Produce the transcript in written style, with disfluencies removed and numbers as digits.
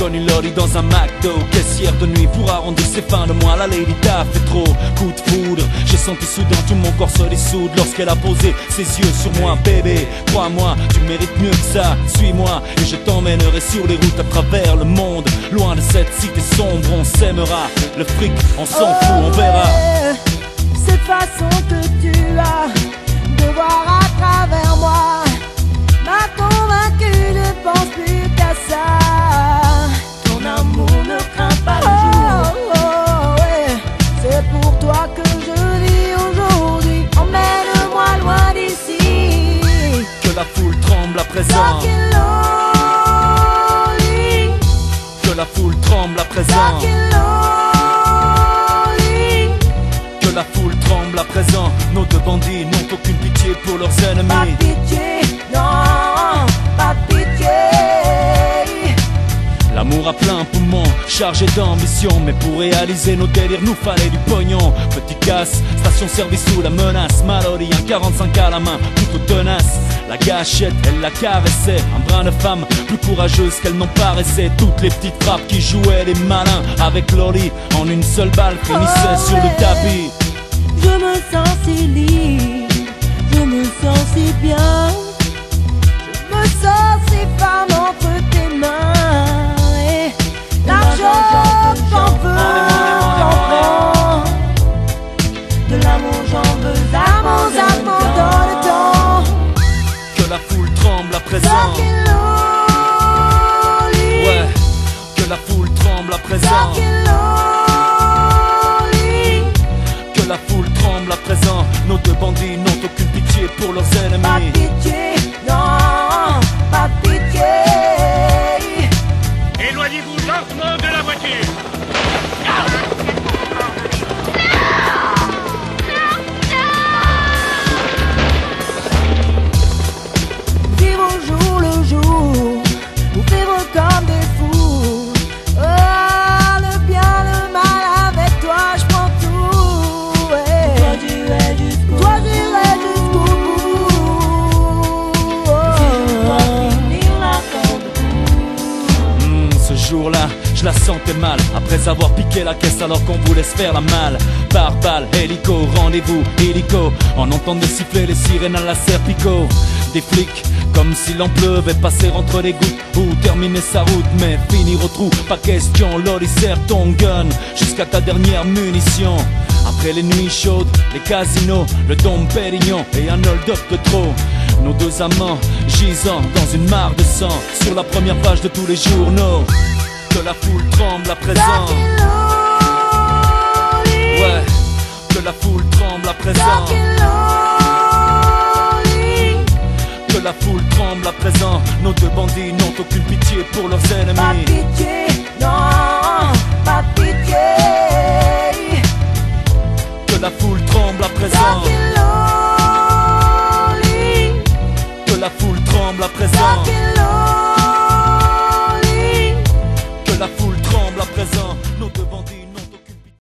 connu Loli dans un McDo. Caissière de nuit pour arrondir ses fins de mois. La lady t'a fait trop, coup de foudre. J'ai senti soudain tout mon corps se dissoudre lorsqu'elle a posé ses yeux sur moi. Bébé, crois-moi, tu mérites mieux que ça. Suis-moi et je t'emmènerai sur les routes à travers le monde. Loin de cette cité sombre, on s'aimera. Le fric, on s'en fout, on verra. Cette façon que tu as de voir à travers moi m'a convaincu, ne pense plus qu'à ça. Ton amour ne craint pas le jour. Ouais. C'est pour toi que je vis aujourd'hui. Emmène-moi loin d'ici. Que la foule tremble à présent. Que la foule tremble à présent. Que la foule tremble à présent. Nos deux bandits n'ont aucune pitié pour leurs ennemis. Pas de pitié, non, pas de pitié. L'amour à plein poumon, chargé d'ambition. Mais pour réaliser nos délires, nous fallait du pognon. Petit casse, station-service sous la menace. Mallory, un 45 à la main, plutôt tenace. La gâchette, elle la caressait. Un brin de femme, plus courageuse qu'elle n'en paraissait. Toutes les petites frappes qui jouaient les malins avec Loli, en une seule balle, finissaient sur le tapis. Je me sens si libre, je me sens si bien. Je me sens si femme entre tes mains. Et l'argent, j'en veux, j'en prends. De l'amour j'en veux, L'amour dans le temps. Que la foule tremble à présent. Ouais, que la foule tremble à présent. Que la foule tremble à présent. Nos deux bandits n'ont aucune pitié pour leurs ennemis. Pas de pitié, non, pas de pitié. Éloignez-vous lentement de la voiture. Vivre au jour le jour, ou vivre comme des fous. Oh, le bien, le mal, avec toi je prends tout. Ouais. Toi j'irai jusqu'au Toi j'irai jusqu'au bout. je dois finir la corde. Ce jour-là, je la sentais mal. Après avoir piqué la caisse alors qu'on voulait se faire la malle. Par balle, hélico, rendez-vous, hélico. On entendait siffler les sirènes à la Serpico. Des flics, comme s'il en pleuvait, passer entre les gouttes ou terminer sa route. Mais finir au trou, pas question. Loli, serre ton gun jusqu'à ta dernière munition. Après les nuits chaudes, les casinos, le Dom Pérignon et un hold-up de trop. Nos deux amants gisant dans une mare de sang sur la première page de tous les journaux. Que la foule tremble à présent. Ouais, que la foule tremble à présent. Que la foule tremble à présent. Nos deux bandits n'ont aucune pitié pour leurs Pas de ennemis. pitié, non, pas de pitié. Que la foule tremble à présent.